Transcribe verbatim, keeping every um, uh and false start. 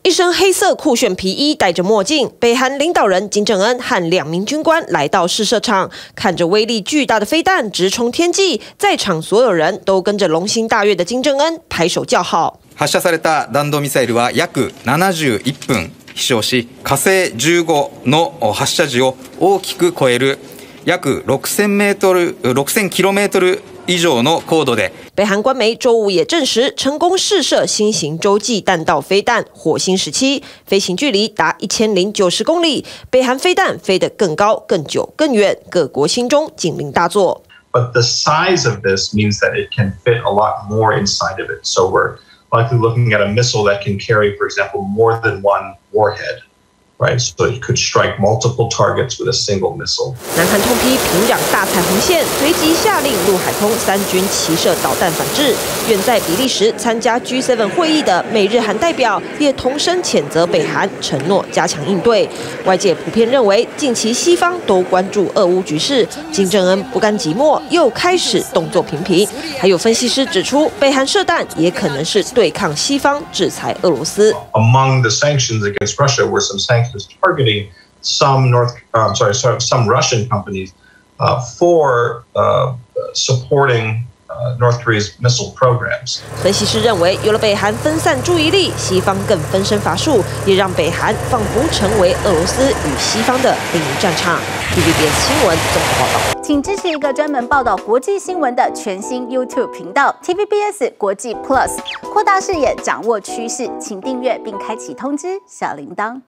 一身黑色酷炫皮衣，戴着墨镜，北韩领导人金正恩和两名军官来到试射场，看着威力巨大的飞弹直冲天际，在场所有人都跟着龙心大悦的金正恩拍手叫好。 発射された弾道ミサイルは約ななじゅういっぷん飛翔し、火星じゅうごの発射時を大きく超える約ろくせんメートル、ろくせんキロメートル以上の高度で。 北韩官媒周五也证实，成功试射新型洲际弹道飞弹火星十七，飞行距离达一千零九十公里。北韩飞弹飞得更高、更久、更远，各国心中警铃大作。 But the size of this means that it can fit a lot more inside of it. So we're likely looking at a missile that can carry, for example, more than one warhead. Right, so it could strike multiple targets with a single missile. 南韩痛批平壤大彩虹线，随即下令陆海空三军齐射导弹反制。远在比利时参加 G 七 会议的美日韩代表也同声谴责北韩，承诺加强应对。外界普遍认为，近期西方都关注俄乌局势，金正恩不甘寂寞，又开始动作频频。还有分析师指出，北韩射弹也可能是对抗西方制裁俄罗斯。 Among the sanctions against Russia were some sanctions targeting some North, uh, I'm sorry, sorry, some Russian companies uh, for uh, supporting uh, North Korea's missile programs. 分析师认为，有了北韩分散注意力，西方更分身乏术，也让北韩仿佛成为俄罗斯与西方的另一战场。T V B S 新闻综合报道。 请支持一个专门报道国际新闻的全新 YouTube 频道 T V B S 国际 Plus， 扩大视野，掌握趋势，请订阅并开启通知小铃铛。